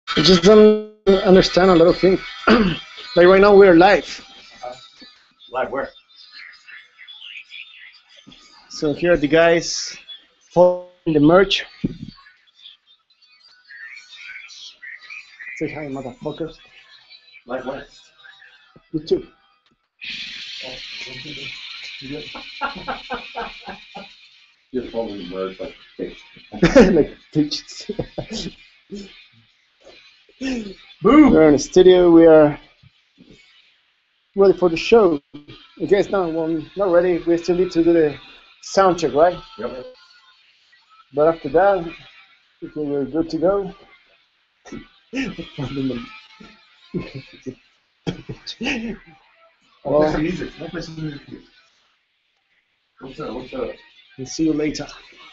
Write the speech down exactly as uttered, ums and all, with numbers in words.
I just don't understand a lot of things. Like right now we're live. Uh, live where? So here are the guys following the merch. Say hi, motherfuckers. Live where? YouTube. Oh, You're following the merge like fish. Like bitches. Boom! We're in the studio. We are ready for the show. You guys know, well, not ready. We still need to do the sound check, right? Yep. But after that, I think we're good to go. I'll play some music. I'll play some music. What's up? What's up? We'll see you later.